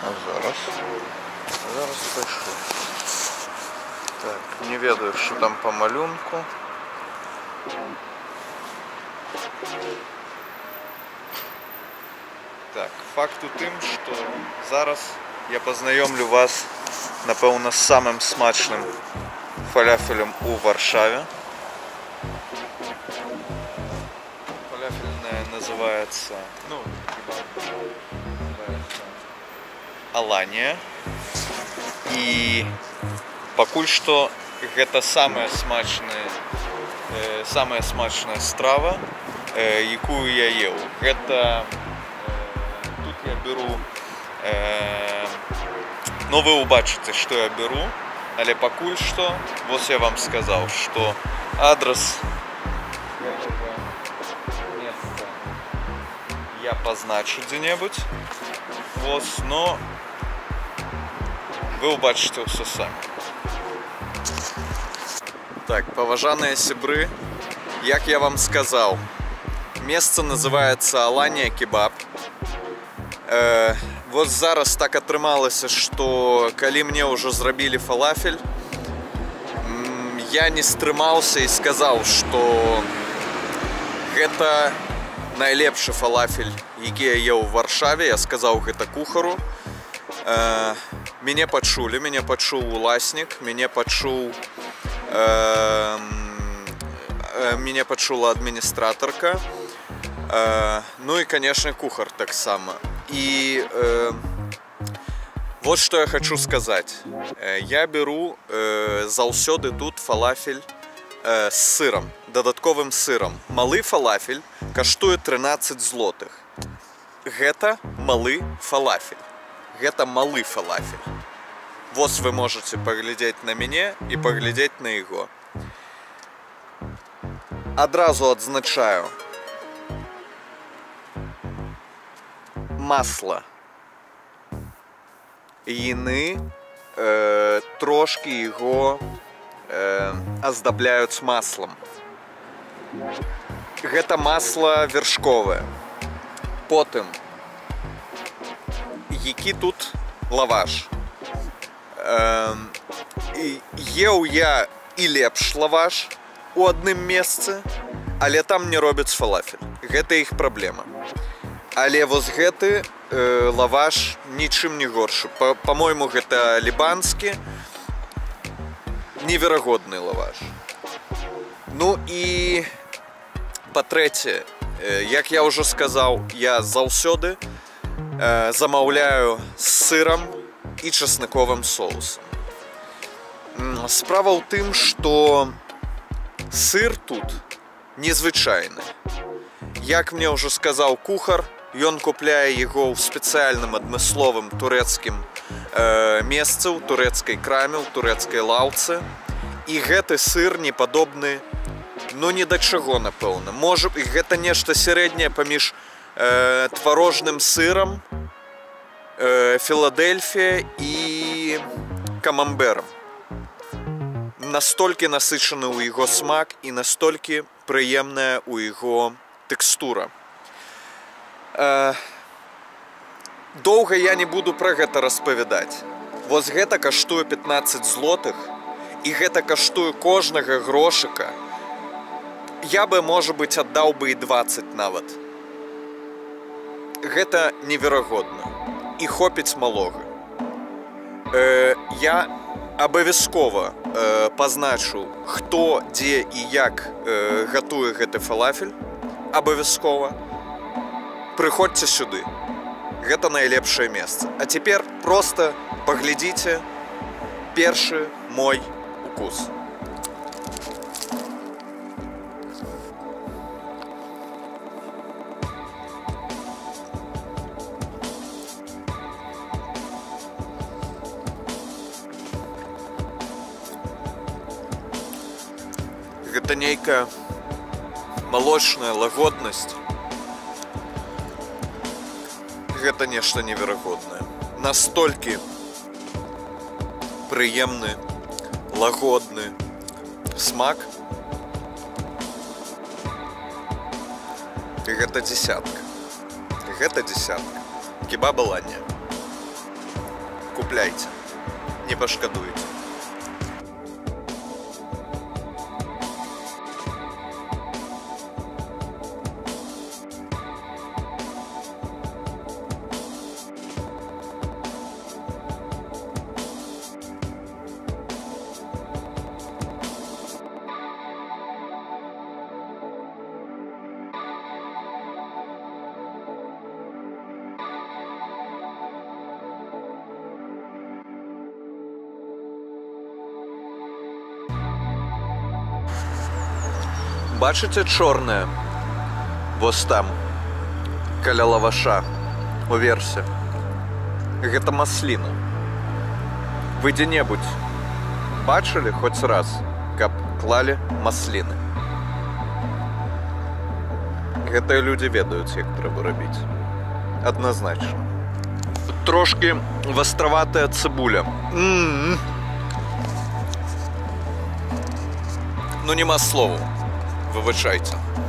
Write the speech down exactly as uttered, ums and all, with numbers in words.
А зараз. Зараз пишу. Так, не ведаю, що там по малюнку. Так, факт у тым, што зараз я пазнаёмлю вас, напэўна, з самым смачным фалафелем у Варшаве. Фалафельная называется, ну, Аланія. І пакуль што гэта самая смачная, э, самая смачная страва, э, якую я ел. Гэта я беру, э, ну вы убачыце, што я беру, але пакуль што, вось я вам сказаў, што адрес гэтага месца я пазначу дзе-небудзь, вось, но вы убачыце ўсё самі. Так, паважаныя сябры, як я вам сказаў, месца называецца Аланія Кебаб. Э, вот зараз так атрымалася, што калі мне ўжо зрабілі фалафель, я не стрымаўся і сказаў, што гэта найлепшы фалафель, які я еў у Варшаве. Я сказаў гэта кухару. Э, мяне пачулі, мяне пачуў уласнік, мяне пачуў э, э, мяне пачула адміністратарка. Э, ну і, конечно, кухар таксама. І э, вот што я хочу сказаць. Я беру э, заўсёды тут фалафель э, з сырам, дадатковым сырам. Малы фалафель каштуе трынаццаць злотых. Гэта малы фалафель. Гэта малы фалафель. Вось вы можете паглядзець на мяне і паглядзець на яго. Адразу адзначаю. Масло. Яны э, трошки його э, аздабляюць маслом. Гэта масло вершковое. Потым, які тут лаваш. Э, еў я і лепш лаваш у адным месцы, але там не робяць фалафель. Гэта іх праблема. Але вось гэты э, лаваш нічым не горшы. Па-мойму, гэта лібанскі, неверагодны лаваш. Ну і па-трэцяе, э, як я ўжо сказаў, я заўсёды э, замаўляю з сырам і часныковым соусам. Справа ў тым, што сыр тут незвычайны. Як мне ўжо сказаў кухар, ён купляе яго ў спецыяльным адмысловым турэцкім э, месцы, ў турэцкай краме, ў турэцкай лаўцы. І гэты сыр не падобны, ну ні да чаго, напэўна. Можа, гэта нешта сярэдняе паміж э, тварожным сырам, э, Філадельфія і камамберам. Настолькі насычаны ў яго смак і настолькі прыемная ў яго тэкстура. Доўга я не буду пра гэта распавядаць. Вось гэта каштуе пятнаццаць злотых, і гэта каштуе кожнага грошыка. Я бы, можа быць, аддаў бы і дваццаць нават. Гэта неверагодна. І хопіць малога. Э, я абавязкова э, пазначу, хто, дзе і як э, гатуе гэты фалафель. Абавязкова. Прыходзьце сюды. Гэта найлепшае месца. А цяпер проста паглядзіце першы мой укус. Гэта нейкая малочная лагоднасць. Гэта нешта неверагоднае. Настолькі прыемны, лагодны смак. Гэта дзесятка. Гэта дзесятка. Кебаб Аланія. купляйте, не пошкодуете. Бачите чорне? Вось там, каля лаваша, уверсе. Гэта масліна. Вы дзе-небудзь бачылі хоць раз, каб клалі масліны? Гэтыя людзі ведаюць, як трэба рабіць. Адназначна. Трошкі вастраватая цыбуля. М-м-м. Ну, нема слову. Выбачайце.